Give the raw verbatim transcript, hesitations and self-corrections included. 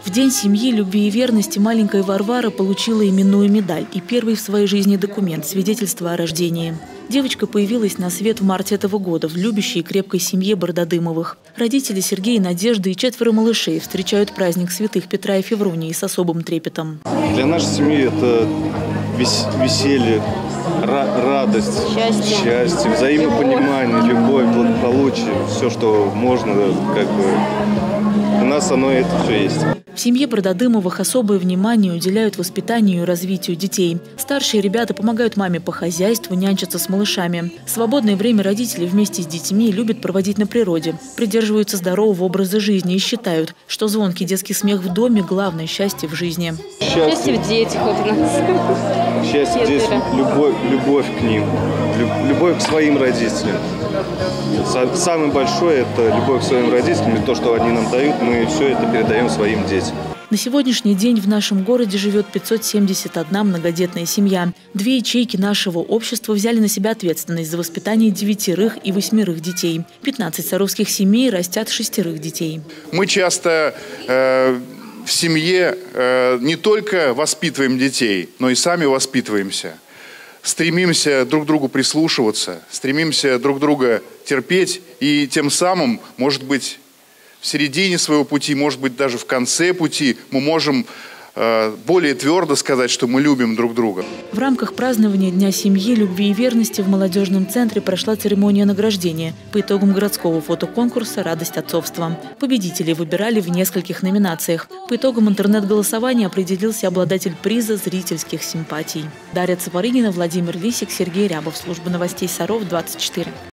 В День семьи, любви и верности маленькая Варвара получила именную медаль и первый в своей жизни документ – свидетельство о рождении. Девочка появилась на свет в марте этого года в любящей и крепкой семье Бардадымовых. Родители Сергей, Надежда и четверо малышей встречают праздник святых Петра и Февронии с особым трепетом. Для нашей семьи это вес веселье, радость, счастье, счастье взаимопонимание, любовь, благополучие, все, что можно, как бы, у нас оно это все есть. В семье Бардадымовых особое внимание уделяют воспитанию и развитию детей. Старшие ребята помогают маме по хозяйству, нянчатся с малышами. Свободное время родители вместе с детьми любят проводить на природе, придерживаются здорового образа жизни и считают, что звонкий детский смех в доме – главное счастье в жизни. Счастье, счастье в детях вот у нас. Счастье здесь, любовь, любовь к ним, любовь к своим родителям. Самое большое – это любовь к своим родителям, и то, что они нам дают, мы все это передаем своим детям. На сегодняшний день в нашем городе живет пятьсот семьдесят одна многодетная семья. Две ячейки нашего общества взяли на себя ответственность за воспитание девятерых и восьмерых детей. пятнадцать саровских семей растят шестерых детей. Мы часто э, в семье э, не только воспитываем детей, но и сами воспитываемся. Стремимся друг к другу прислушиваться, стремимся друг друга терпеть и тем самым, может быть, в середине своего пути, может быть, даже в конце пути мы можем э, более твердо сказать, что мы любим друг друга. В рамках празднования Дня семьи, любви и верности в молодежном центре прошла церемония награждения по итогам городского фотоконкурса «Радость отцовства». Победителей выбирали в нескольких номинациях. По итогам интернет-голосования определился обладатель приза зрительских симпатий. Дарья Цапарынина, Владимир Лисик, Сергей Рябов. Служба новостей Саров, двадцать четыре.